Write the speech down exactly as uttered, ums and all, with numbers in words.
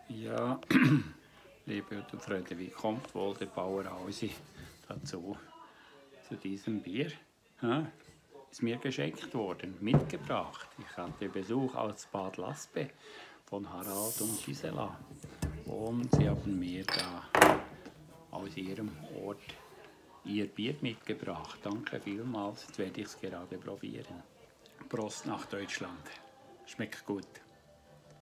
Ja, liebe Freunde, wie kommt wohl der Bauer Hausi dazu, zu diesem Bier? Ja, ist mir geschenkt worden, mitgebracht. Ich hatte Besuch aus Bad Laspe von Harald und Gisela. Und sie haben mir da aus ihrem Ort ihr Bier mitgebracht. Danke vielmals, jetzt werde ich es gerade probieren. Prost nach Deutschland. Schmeckt gut.